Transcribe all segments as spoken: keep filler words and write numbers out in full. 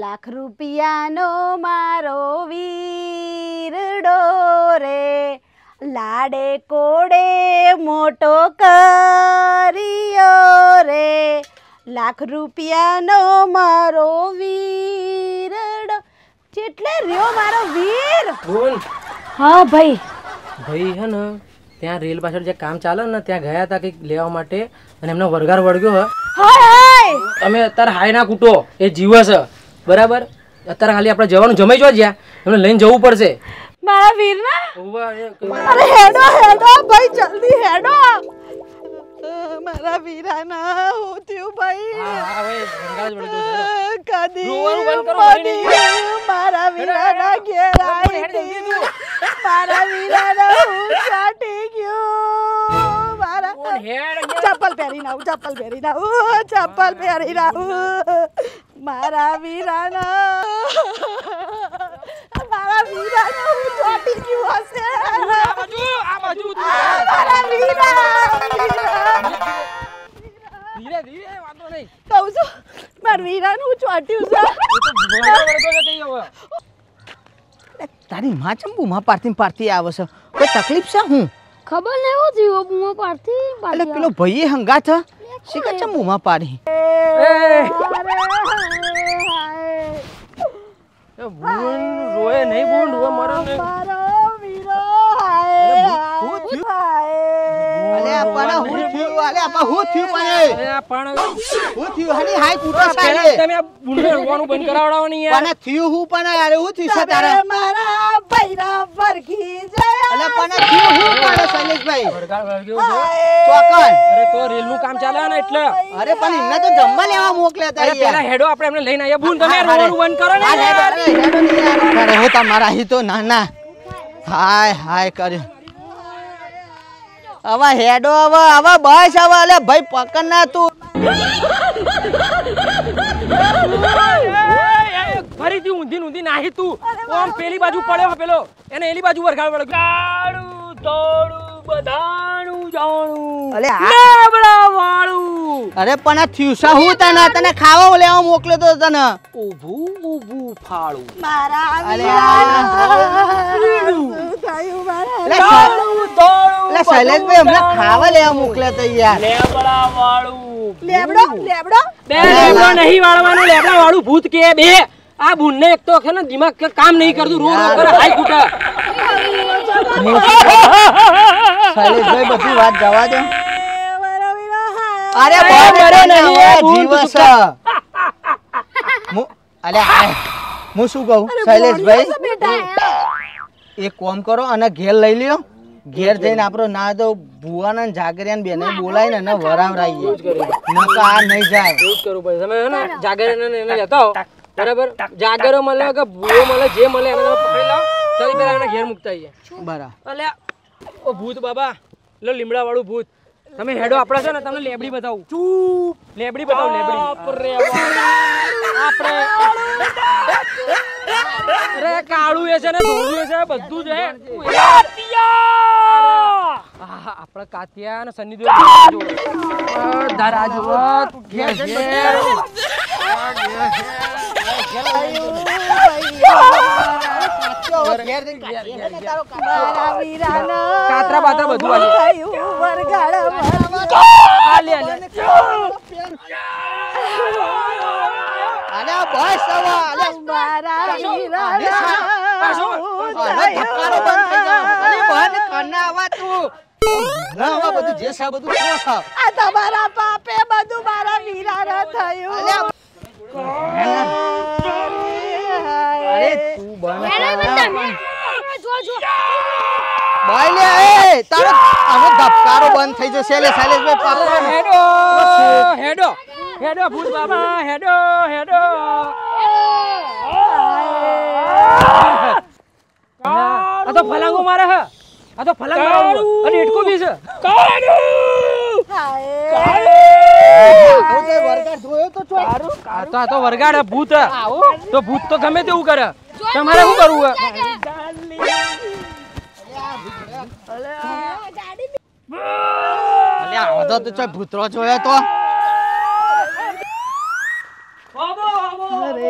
લાખ રૂપિયાનો મારો વીરડો રે, લાડે કોડે મોટો કર્યો રે, લાખ રૂપિયાનો મારો વીરડો. કેટલે રહ્યો મારો વીર? બોલ. હા ભાઈ. ભાઈ હે ને ત્યાં રેલ પાછળ જે કામ ચાલે ને ત્યાં ગયા હતા કંઈક લેવા માટે અને એમનો વરગાર વળગ્યો હે. હાય હાય. તમે અત્યારે હાય ના કૂટો, એ જીવે છે બરાબર. અત્યારે ખાલી આપણે જવાનું જમાઈ જો જ્યાં એમને લઈને જવું પડશે. મારા વીર ના? અરે હેડો હેડો ભાઈ, જલ્દી હેડો. મારા વીરાના હું થયું ભાઈ? હા હા ભાઈ, વરગાર જ વળગ્યો છે. કદી રોવાનું બંધ કરો, મળી મારા વીરાના ઘેર આવી, મારા વીરાના હું ચાટી ગયો. મારા ચપ્પલ પહેરી નાઉં, ચપ્પલ પહેરી નાઉં, ચપ્પલ પહેરી નાઉં. મારા વીરાના મારા વીરાના હું ચાટી ગયું હશે. આ બાજુ આ બાજુ મારા વીરા ધીરે ધીરે વાંધો નહીં. કહું છું મારા વીરાનું હું ચોટ્યું છે. તારી માં ચંબુમાં પારતી પારતી આવે છે, કોઈ તકલીફ છે? હું ખબર નહીં હું થયું બૂમો પાડતી એટલે પેલો ભાઈ હંગા છે શીખર ચંબુમાં પાડી. રોય નહીં બૂંદ રોય મારો ને. મારો વીરો હાય હાય. અલે આપણા હું થયું, અલે આપા હું થયું પણ અરે આ પણ હું થયું હની હાઈ કૂટો પહેલા સાલે તમે આ બૂંદને રોવાનું બંધ કરાવડાવો ને યાર. પણ થયું હું પણ અરે હું થયું છે તારે? મારા ભૈરા પરખી જાય. અલે પણ થયું હું પણ શૈલેશભાઈ વરગાર વળગ્યો છે. ચોકન. અરે તો રેલનું કામ ચાલે ને એટલે. અરે પણ એમને તો જમવા લેવા મોકલ્યા હતા અરે પેલા હેડો આપણે એમને લઈને આયા. બૂંદ તમે રોવાનું બંધ કરો ને યાર. અરે હો તમારા હી તો ના ના હાય હાય કરે હવે હેડો હવે હવે બસ હવે અલે ભાઈ પકડ ના તું. ફરીથી ઊંધી ઊંધી નાહી તું. ઓમ પેલી બાજુ પડ્યો પેલો એને એલી બાજુ વરગાડ વળગ્યો. ગાડું દોડું બધાનું જાણું અલે આ- લેબડા વાળું. અરે પણ આ થ્યુસા હું તને તને ખાવા લેવા મોકલ્યો તો તને. ઊભું ઊભું ફાળું. મારા અલે વીરા આ- શું થયું મારા? અલે દોડું દોડું અલે શૈલેશભાઈ અમને ખાવા લેવા મોકલ્યા હતા યાર. લેબડા વાળું. લેબડો લેબડો બે લેબડો નહીં વાળવાનું, લેબડા વાળું ભૂત કે બે. આ બુનને એક તો છે ને દિમાગ કે કામ નહીં કરતું, રો રો કરે હાઈ કૂટા. શૈલેશભાઈ બધી વાત જવા દો. મારા વીરા હાય. અરે અરે બહુ મરે મરે નહીં, નહીં ભૂત જીવસ સુકા. હું અલે આ હું શું કહું શૈલેશભાઈ બેટા એક કામ કરો અને ઘેર લઈ લ્યો. ઘેર જઈને આપણો ના તો ભુવાના જાગરિયાને બેને બોલાવીને એને વરાવરાઈએ. નકા આ નહીં જાય. એવું જ કરું ભાઈ. તમે હે ને જાગર એને એને લેતા હો બરાબર. જાગરો મળે કે ભૂવો મળે જે મળે એને તમે પકડી લાવો. ચાલી પેલા એને ઘેર મુકતા આવીએ. બરાબર. અલે ઓ ભૂત બાબા, લો લીમડા વાળું ભૂત. તમે હેડો આપડા છે ને તમને લેબડી બતાવું. ચૂપ લેબડી બતાવ લેબડી. આપણે અરે કાળું એ છે ને ધોળું એ છે બધું જ હે. આપણે કાતિયા ને સન્ની દેવ ધરા જો ઘેર ઘેર મારા વીરાના કાતરા બાતરા બધું આલી. થયું વરગાડ આલે આલે. અલે આ બસ હવે અલે મારા વીરાના પાછો. અરે ધક્કારો બંધ થઈ જાય. અલે બંધ કરના આવા તું. ના આવા બધું જે છે બધું શું છે? આ તમારા પાપે બધું મારા વીરાના થયું. અલે અરે તું બન ભાઈ લે એ તારો આનો ધબકારો બંધ થઈ જશે લે શૈલેશભાઈ પાપા હેડો હેડો હેડો ભૂત બાબા હેડો હેડો. આ તો ફલાંગો મારે હે. આ તો ફલાંગ મારે અને એટકો બી છે. ઓય વરગાડ ધોયો તો ચોય આ તો આ તો વરગાડ ભૂત હે. તો ભૂત તો ગમે તેવું કરે. તમારે શું કરવું હે? અલે આવો તો ચોય ભૂતરો જોયો તો આવો આવો અરે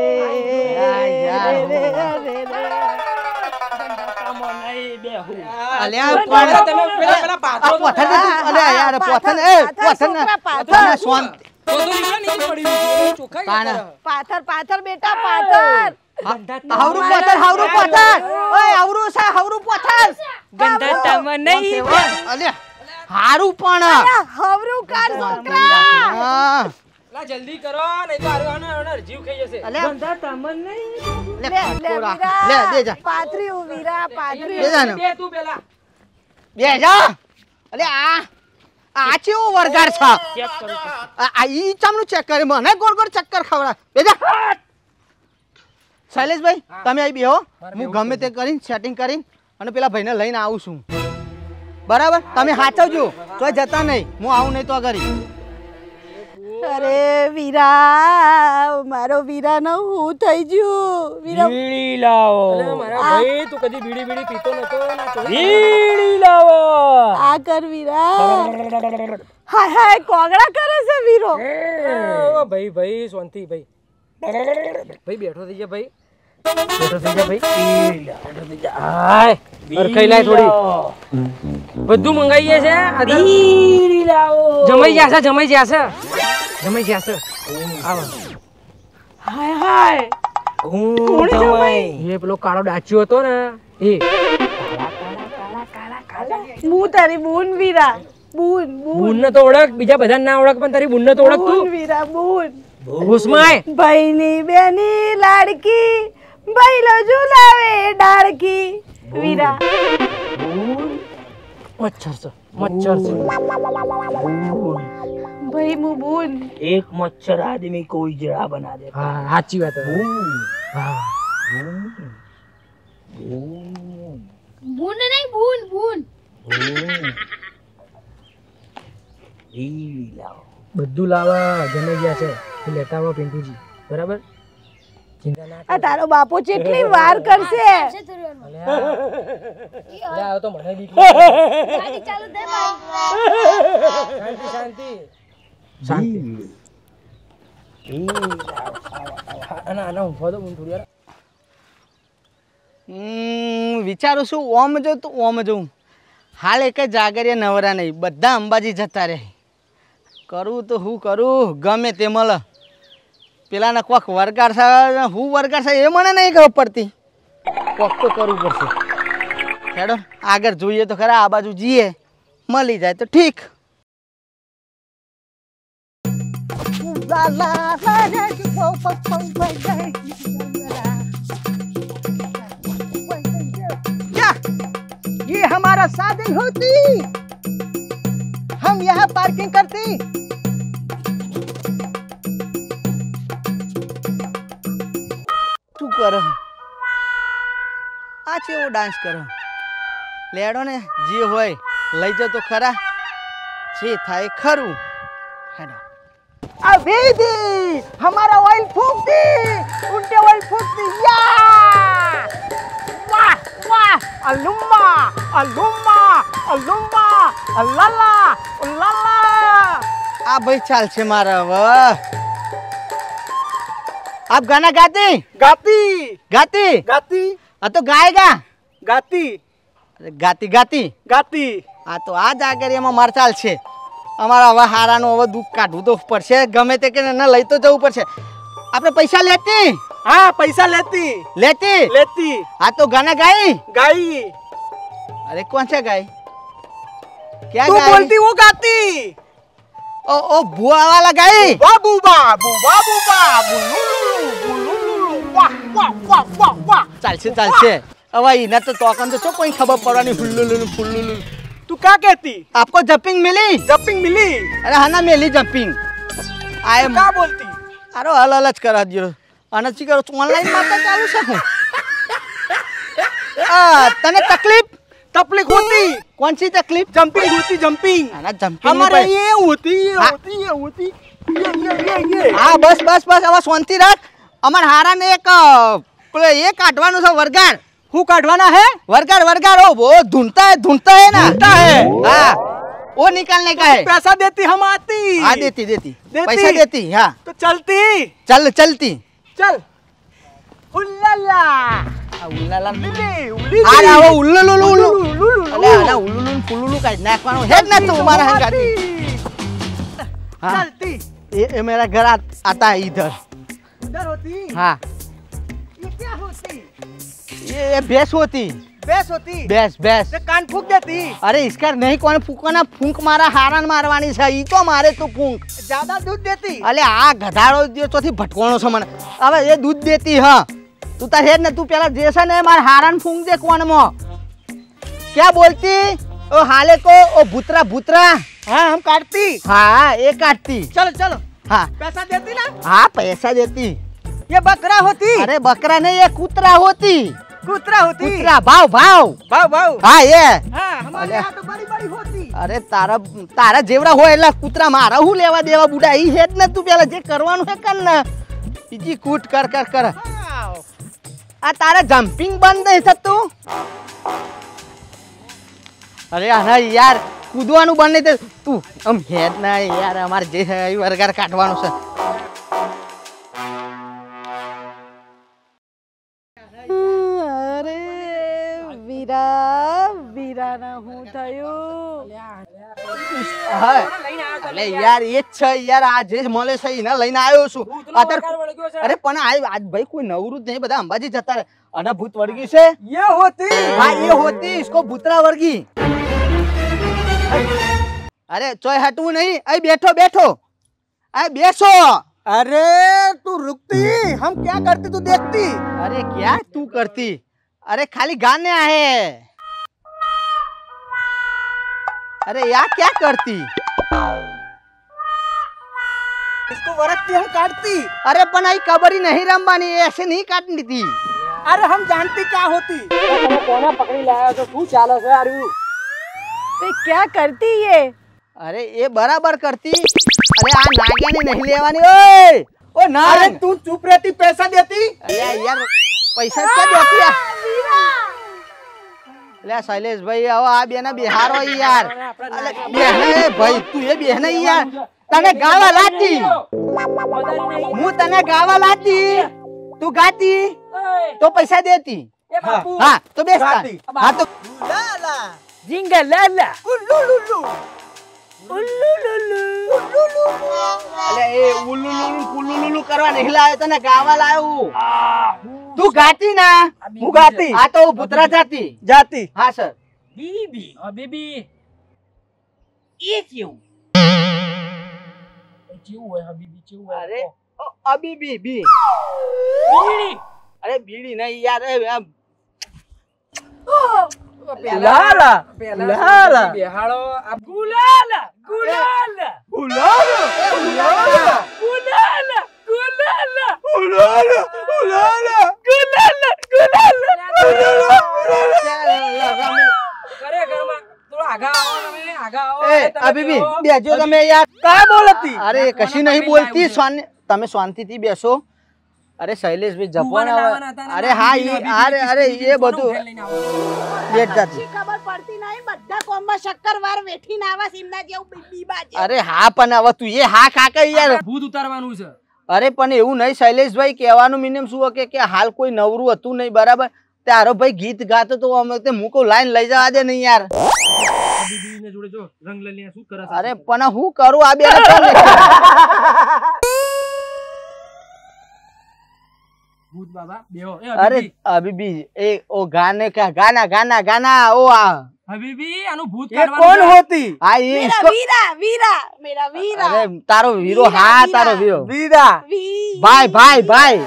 અલ્યા પણ તમે પેલા પેલા પાથરો આ પોથન ને તું- અલ્યા યાર પોથન એ પોથન ને તને શાંત તો તો લીમડા નીચે પડી ગયું ચોખ્ખાઈ તાને. પાથર પાથર બેટા પાથર હાવરું પોથન હાવરું પોથન ઓય હાવરું છે હાવરું પોથન ગંધા તમ નહીં અલ્યા હારું પણ હવરું કાર છોકરા હા લા જલ્દી કરો નહીં તો આરો આનો આનો જીવ ખાઈ જશે અલ્યા ગંધા તમ નહીં લે લે લે ખટકોરા. વીરા લે દે જા પાથરી હું વીરા પાથરી દે જા ને બે તું પેલા બે જા અલ્યા આ આ ચેવો વરગાડ છે ચેક કરું છું. આ આ ઈ ચમનું ચેક કરે મને ગોળ ગોળ ચક્કર ખવડા બેજા શૈલેષભાઈ તમે અહીં બેહો હું ગમે તે કરીને સેટિંગ કરીને અને પેલા ભાઈને લઈને આવું છું બરાબર તમે સાચવજો તો જતા નહીં હું આવું નહીં તો કરી અરે વીરા મારો વીરા નો હું થઈ ગયું વીરા બીડી લાવો અલે મારા ભાઈ તું કદી બીડી બીડી પીતો નતો ના તો બીડી લાવો આ કર વીરા હાય હાય કોગળા કરે છે વીરો ઓ ભાઈ ભાઈ શાંતિ ભાઈ ભાઈ બેઠો થઈ જા ભાઈ બેઠો થઈ જા ભાઈ બીડી લાવો બેઠો થઈ જા હાય અરખાઈ લાય થોડી બધું મંગાઈએ છે બીડી લાવો જમાઈ જાશે જમાઈ જાશે જમાઈ જાશે આવો હાય હાય હું જમાઈ એ પેલો કાળો ડાચ્યો હતો ને એ હું તારી બૂન વીરા બૂન બૂન બુન ને તો ઓળખ બીજા બધા ના ઓળખ પણ તારી બુન ને તો ઓળખ બૂન તું વીરા બૂન હુસ્માય ભાઈની બેની લાડકી ભાઈલો ઝુલાવે ડાળકી વીરા મચ્છર છે મચ્છર છે ભાઈ હું બૂન एक मच्छर आदमी को उजड़ा बना देता હા સાચી વાત છે. હા બૂન નહીં બૂન બૂન है लाओ બધું લાવા જમાઈ ગયા છે એ લેતા આવો પિન્ટુજી બરાબર ચિંતા ના આ તારો બાપો કેટલી વાર કરશે છે થોડી વાર લે આવો તો મને બીક ગાડી ચાલુ દે ભાઈ શાંતિ શાંતિ શાંતિ આના આના ઊંઘવા દો હું થોડી વાર હમ, વિચારું છું ઓમ જો તો ઓમ જોઉં હાલ એક જ જાગરિયા નવરા નહીં બધા અંબાજી જતા રહે કરું તો હું કરું ગમે તે મળે પેલાને કોક વરગાડ છે હું વરગાડ છે એ મને નહીં ખબર પડતી કોક તો કરવું પડશે હેડો આગળ જોઈએ તો ખરા આ બાજુ જઈએ મળી જાય તો ઠીક क्या ये हमारा साधन होती हम यहाँ पार्किंग करती તું કરો આ કેવો ડાન્સ કરો લેડો ને જે હોય લઈ જતો ખરા જે થાય ખરું હેડો अभी दी हमारा ऑयल फूक दी उल्टे ऑयल फूक दी या वाह वाह अल्लुम्मा अल्लुम्मा अल्लुम्मा अल्लाला अल्लाला આ ભાઈ ચાલ છે મારા વાહ आप गाना गाते गाती गाती गाती आ तो गाएगा गाती अरे गाती गाती गाती આ તો આ જાગરિયામાં માર ચાલ છે અમારા હવે હારાનું હવે દુઃખ કાઢવું તો પડશે ગમે તે કે ન લઈ તો જવું પડશે આપણે પૈસા લેતી हाँ पैसा लेती लेती लेती हाँ तो गाना गाई गाई अरे कौन सा गाई क्या तू गाई बोलती वो गाती ओ ओ बुआ वाला गाई बाबू बाबू बाबू बाबू लुलु लुलु वाह वाह वाह वाह वाह ચાલશે ચાલશે હવે એને તો તોકન તો કોઈ ખબર પડવાની ફુલ્લુલુ ફુલ્લુલુ तू क्या कहती आपको जंपिंग मिली जंपिंग मिली अरे हाँ ना मिली जंपिंग आए क्या बोलती अरे हल हल જ કરા દો અને શું કરો ઓનલાઈન માટે ચાલુ છે હું આ તને તકલીફ तकलीफ होती कौन सी तकलीफ जंपिंग होती जंपिंग ना जंपिंग हमारे ये होती ये हाँ। होती ये होती ये ये ये ये हाँ बस बस बस હવે શાંતિ રાખ અમાર હારાને એક પેલો એ કાઢવાનું છે વરગાડ हूँ काटवाना है वरगाड़ वरगाड़ ओ वो ढूंढता है ढूंढता है ना ढूंढता है। हाँ वो निकालने का है पैसा देती हम आती हाँ देती देती देती। पैसा देती हाँ तो चलती चल चलती चल उल्लाला આ ઉલ્લાલા ઉલી ઉલી અરે આવો ઉલ્લુલુ ઉલ્લુ અલે આના ઉલ્લુલુ ફુલ્લુલુ કાઢ નાખવાનું હે જ ને તું મારા હંગાતી हाँ चलती ये, ये मेरा घर आ, आता है इधर उधर होती हाँ ये क्या होती ये ये भैंस होती भैंस होती भैंस भैंस तो कान फूक देती अरे इसका नहीं कौन फूकना फूंक मारा हारण मारवानी છે ઈ તો મારે તું ફૂંક ज्यादा दूध देती અલે આ ગધાડો જે ચોથી ભટકોણો છે મને હવે એ દૂધ દેતી હા તું તાર હેડ ને તું પેલા જે છે ને માર હારણ ફૂંક દે કોણમાં क्या बोलती ओ हाले को ओ भूतरा भूतरा हाँ हम काटती हाँ ये काटती चलो चलो हाँ पैसा देती ना हाँ पैसा देती ये बकरा होती अरे बकरा नहीं ये कुतरा होती कुतरा होती कुतरा भाव भाव भाव भाव हाँ ये हाँ हमारे अरे। यहाँ तो बड़ी बड़ी होती અરે તારા તારા જેવડા હોય એટલે કૂતરા મારા હું લેવા દેવા બુડા ઈ હેત ને તું પેલા જે કરવાનું હે કર ને બીજી કૂટ કર કર કર हाँ। આ તારા જમ્પિંગ બંધ નહીં થતું અરે આના યાર કૂદવાનું બંધ નહીં થતું તું આમ હેત ના યાર અમારે જે છે એ વરગાર કાઢવાનું છે અરે વીરા વીરાના હું થયું હા અલે યાર એ જ છે યાર આ જે મળે છે એને લઈને આવ્યો છું અત્યારે અરે પણ આ આજ ભાઈ કોઈ નવરું જ નહીં બધા અંબાજી જતા રહે અને ભૂત વર્ગી છે ये होती हाँ ये होती इसको भूतरा वर्गी अरे चोय हटू नहीं अरे बैठो बैठो अरे बैठो अरे तू रुकती हम क्या करती तू देखती अरे क्या तू करती अरे खाली गाने आए अरे यार क्या करती इसको वरकती हम काटती अरे पण आई कबरी नहीं रमवानी ऐसे नहीं काटनी थी अरे हम जानती क्या होती કોના પકડી લાયા તો શું ચાલે છે આર્યું તે क्या करती ये अरे ये बराबर करती अरे आ नागियानी नहीं लेवानी ओए ओ ना अरे तू चुप रहती पैसा देती अरे यार पैसा क्या देती है अरे शैलेश भाई आओ आ बेना बिहार हो यार अरे बेहने भाई तू ये बेहने यार तने गावा लाती मु तने गावा लाती तू गाती तो पैसा देती એ બાપુ हाँ तो बेचता गाती। हाँ तो लाला જીંગા લાલા उल्लू लुल्लू उल्लू लुल्लू अरे ए उल्लू लुल्लू कुल्लू लुल्लू करवा नहीं लायो तने गावा लायो तू गाती ना હું ગાતી हाँ तो भूतरा जाती जाती हाँ सर બીબી હા બીબી એ કેવું એ કેવું હોય હા બીબી કેવું હોય अरे ओ, अभी भी भी બીડી अरे बीड़ी नहीं यार ए, अब लाला लाला બેહાડો આ ગુલાલા ગુલાલા उलाला उलाला ગુલાલા ગુલાલા उलाला उलाला ગુલાલા ગુલાલા કરે ઘરમાં થોડો આગા આવો તમે આગા આવો ए, अभी भी बेजो તમે यार क्या बोलती अरे कशी नहीं बोलती स्वान તમે શાંતિથી બેસો અરે શૈલેષભાઈ જપવાના લાવવાના હતા ને, અરે હા બીબીનો, ઈ બીબી, અરે અરે બીબી, એ કોનું બધું ઘેર લઈને આવો? બેઠ જાતી ખબર પડતી નહીં બધા કોમમાં શક્કરવાર વેઠીને આવા સિમના જેવું બીબા છે અરે હા પણ હવે તું એ હા કાકા યાર ભૂત ઉતારવાનું છે અરે પણ એવું નહીં શૈલેષભાઈ કહેવાનું મિનિમમ શું કે કે હાલ કોઈ નવરું હતું નહીં બરાબર તારો ભાઈ ગીત ગાતો તો અમે તે મૂકો લાઈન લઈ જવા દે નહીં યાર બીબી ને જોડે જો રંગ લઈને શું કરે છે અરે પણ હું કરું આ બે ભૂત બાબા બેહો એ अरे હબીબી अभी भी ए ओ गाने का गाना गाना गाना ओ आ હબીબી આનું ભૂત ये કાઢવાનું कौन છે. होती आ ये વીરા इसको વીરા વીરા મેરા વીરા अरे तारो वीरो वीरा, हाँ वीरा। तारो वीरो वीरा વી भाई भाई भाई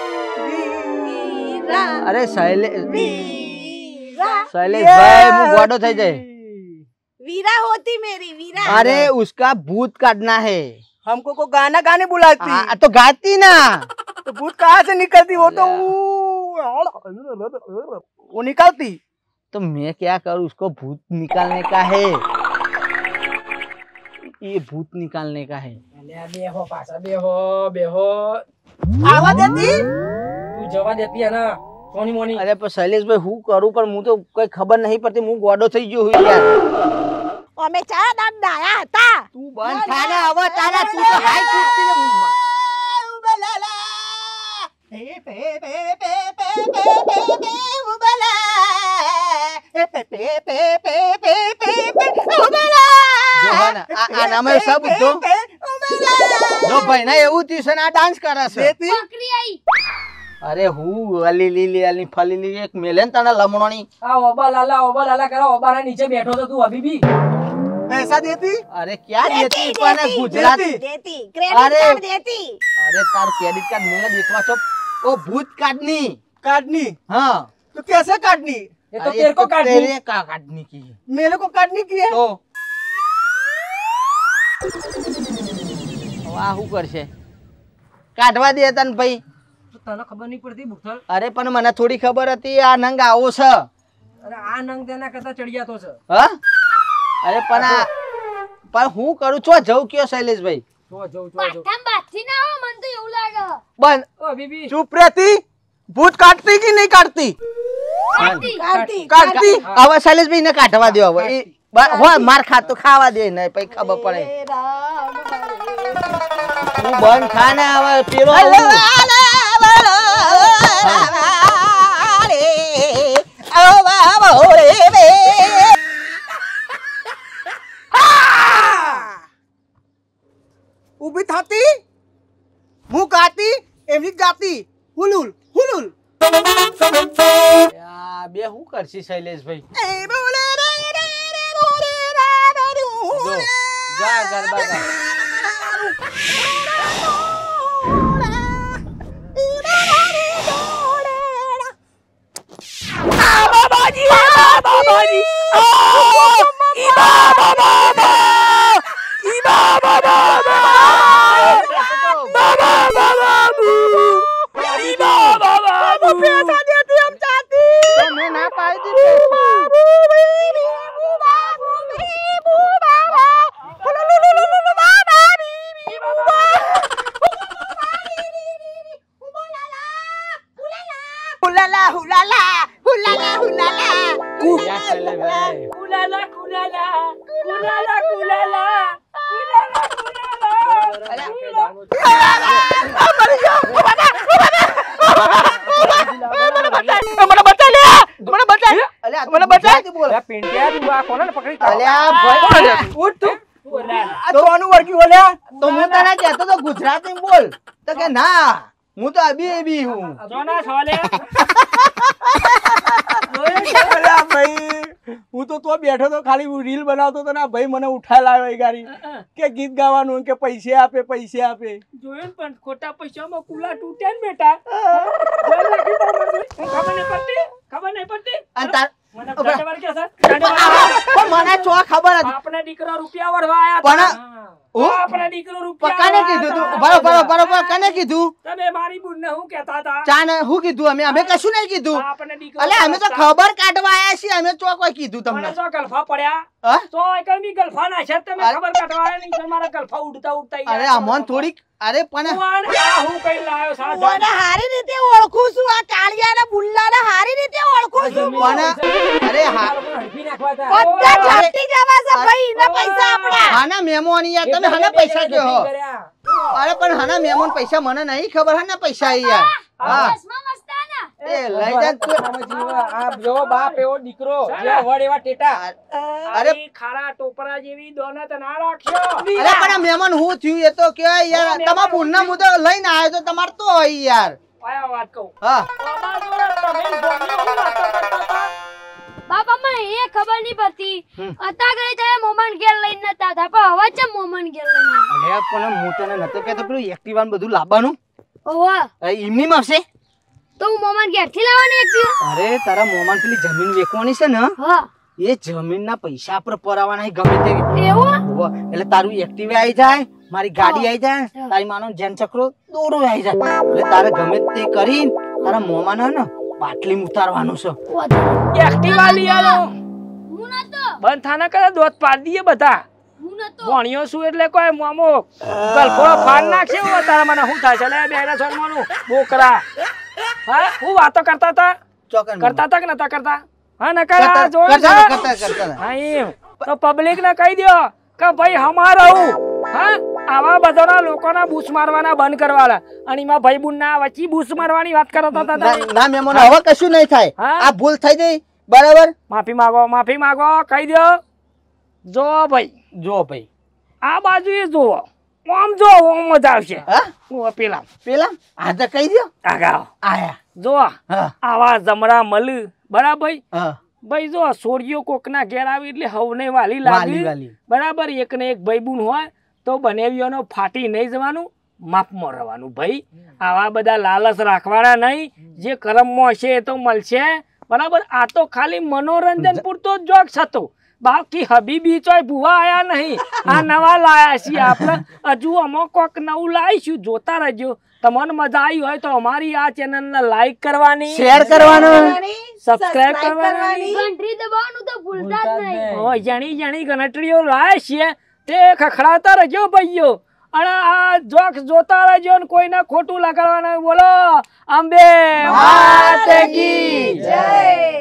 વીરા अरे शैलेश वीरा शैलेश भाई मु गोडो થઈ જાય वीरा होती मेरी वीरा अरे उसका भूत काटना है हमको को गाना गाने बुलाती हाँ, तो गाती ना तो भूत कहाँ से निकलती वो तो वो निकलती तो मैं क्या करूँ उसको भूत निकालने का है ये भूत निकालने का है અલ્યા બેહો પાછા બેહો બેહો आवाज देती તું જવા દેતી હે ને સોની મોની अरे पर शैलेश भाई હું કરું પણ હું તો કોઈ ખબર નહીં પડતી હું ગોડો થઈ ગયો હું યાર અમે ચાર દામ ડાયા હતા તું બંધ થા ને હવે તારા તું તો હાઈ કૂદતી ને જો હે ને, આ આ નામે સબ જો જો ભાઈ ના એવું થયું છે ને આ ડાન્સ કરે છે. બકરી આઈ અરે હું અલી લીલી અલી ફલી લીલી એક મેલેન તને લમણોની. આ ઓબા લાલા ઓબા લાલા કરે ઓબાના નીચે બેઠો તો તું અભી બી पैसा देती અરે ક્યાં દેતી પણ ગુજરાત દેતી ક્રેડિટ અરે. કાર્ડ દેતી અરે તાર ક્રેડિટ કાર્ડ મેલે દેખવા છો ઓ ભૂત કાર્ડની. काटनी હા तो कैसे काटनी એ તો તેર કો કાઢી તેરે કા કાર્ડની કી मेरे को काटनी की है તો વાહ હું કરશે કાઢવા દે તને ભાઈ. તને ખબર નહીં પડતી બુખલ અરે પણ મને થોડી ખબર હતી આ નંગ આવો છે. અરે આ નંગ તેના કરતા ચડિયાતો છે હા અરે પણ આ પણ હું કરું છો જવું કયો શૈલેષભાઈ જો જો જો જો પાઠામ બાથી ના હો મને તો એવું લાગે બંધ ઓ બીબી चुप रहती भूत काटती कि नहीं काटती કાઢી. કાઢતી काटती હવે શૈલેષભાઈ ને કાઢવા દો હવે ઈ બ- હોય માર ખાત તો ખાવા દે ને પછી ખબર પડે. હે રામ હરે હું બંધ ખા ને હવે પેલો ऊभी थाती मुंह काटी एवरी जाती हुलुल हुलुल આ બે શું કરશી શૈલેષભાઈ જો જા ગરબા ગા. તમે ના પાડી દીધી. હુલાલા હુલાલા હુલાલા હુલાલા યા શૈલેષભાઈ. કુલાલા કુલાલા કુલાલા કુલાલા અલ્યા મને બચાય બોલ. અરે પિંટિયા તું આ કોને પકડી અલ્યા ભાઈ उठ तू ઓલા आ तो अनु वर्गी बोले તો હું તને કહેતો તો ગુજરાતી બોલ તો કે ના હું તો અભી અભી હું. જોના છોલે अरे भाई હું તો તો બેઠો તો ખાલી હું રીલ બનાવતો તો ને આ ભાઈ મને ઉઠાઈ લાવ્યો એ ગાડી કે ગીત ગાવાનું કે પૈસે આપે પૈસે આપે જોયું પણ ખોટા પૈસામાં કુલા તૂટે ને બેટા જોઈ નાખી તારે મને. ખબર નહીં પડતી ખબર નહીં પડતી અને તાર મને દાઢેવાર કે છે દાઢેવાર. પણ મને ચો ખબર હતી આપણે દીકરો રૂપિયા વળવા આયા પણ હતા. હું? આપણે દીકરો રૂપિયા પક્કાને કીધું તું બરોબર બરોબર કને કીધું તમે મારી બુનને હું કહેતા હતા ચાને હું કીધું અમે અમે કશું નહીં કીધું. આપણે દીકરો અલે અમે તો ખબર કાઢવા આયા છીએ અમે ચો કોઈ કીધું તમને તમને. તો ગલ્ફા પડ્યા હા? તો એકમી ગલ્ફા નાખ્યા તમે અરે. ખબર કાઢવા નહીં તો મારા ગલ્ફા ઉડતા ઉડતા અરે અમન થોડીક અરે પણ ભગવાન, આ હું કઈ લાયો હું સાધન આને હારી રીતે ઓળખું છું આ કાળિયાના બુલ્લાને હારી રીતે ઓળખું છું હું. પણ અરે હા હડપી નાખવા હતા. બધા છાંટી જવા છે ભાઈ એના પૈસા આપણા હાના મહેમાન યાર તમે હાના પૈસા કયો હો? અરે પણ હાના મહેમાન પૈસા મને નહીં ખબર હાના પૈસા ઈ યાર. હા ચશ્મા મસ્તાના એ લઈ જા તું. આ જેવો બાપ એવો દીકરો જે વડ એવા ટેટા અરે અરે ખારા ટોપરા જેવી દોનત ના રાખ્યો અરે પણ આ મહેમાન હું થયું એ તો કે યાર તમારા બુનના મુદ્દે લઈને આવ્યો તો તમાર તો હોય યાર. આયા વાત કહું હા બાબા જોડે તમે બોલની હું વાતો કરતા હતા. બાપા મને એ ખબર નહીં પડતી અતા ગઈ તો મોમન ઘેર લઈને નતા હતા પણ હવે છે મોમન ઘેર લઈને અરે પણ હું તને નતો કહેતો પેલું એક્ટિવા ને બધું લાવવાનું ઓવા એમની માં આવશે. તો હું મોમન ઘેર થી લાવવાની એક દિવસ અરે તારા મોમાન પેલી જમીન વેચવાની છે ને હા એ જમીનના પૈસા પર પરાવાના છે ગમે તે. એવું હોવે. એટલે તારું એક્ટિવા આવી જાય મારી ગાડી આવી જાય તારી માનો જેન ચક્રો દોરો આવી જાય એટલે તારે ગમે તે કરીને તારા મોમાને ને બાટલી ઉતારવાનું છે. એક્ટિવા લઈ આલો હું નતો બંધ થાના કરે દોત પાડી દઈએ બધા હું નતો ભણ્યો છું એટલે કોઈ મામો ગલફોડો ફાડ નાખશે હો તારા મને શું થાય છે લે બેડા છોડવાનું બોકરા હા હું વાતો કરતા હતા ચોકન કરતા હતા કે નતા કરતા હા ન કરતા કરા જોયું કરતા છે કરતા કરતા હા એમ તો પબ્લિક ને કહી દો કે ભાઈ હમારા હું હા આવા બધાના લોકોના બૂસ મારવાના બંધ કરવાના અને એમાં ભાઈ બુન ના વચ્ચે બૂસ મારવાની વાત કરતા હતા ના તમે. ના મહેમાન હવે કશું નહીં થાય હા? આ ભૂલ થઈ ગઈ બરાબર માફી માંગો માફી માંગો કહી દો. જો ભાઈ જો ભાઈ આ બાજુ એ જુઓ આમ જો આમ મજા આવશે. હા હું પેલા પેલા આજે કહી દો આગા આયા જો હા આવા જમણા મળ બરાબર હા ભાઈ જો સોડિયો કોકના ઘેર આવી એટલે હવને વાલી વાલી લાગી વાલી બરાબર એક ને એક ભાઈ બુન હોય તો બનેવીઓનો ફાટી નહીં જવાનું માપમાં રહેવાનું ભાઈ. આવા બધા લાલચ રાખવાના નહીં. જે કરમમાં હશે એ તો મળશે બરાબર. આ તો ખાલી મનોરંજન પૂરતો જ જોક્સ હતો બાકી હબીબી ચોય ભૂવા આયા નહીં. આ નવા લાયા છીએ આપણે હજુ અમે કોક નવું લાવીશું જોતા રહેજો. તમને મજા આવી હોય તો અમારી આ ચેનલને લાઈક કરવાની શેર કરવાનું સબસ્ક્રાઇબ કરવાની ઘંટડી દબાવવાનું તો ભૂલતા જ નહીં. ઓ જાણી જાણી ગણતરીઓ લાયા છીએ તે ખખડાતા રહેજો ભાઈઓ અને આ જોક્સ જોતા રહેજો ને કોઈને ખોટું લગાડવાના બોલો અંબે માત કી જય.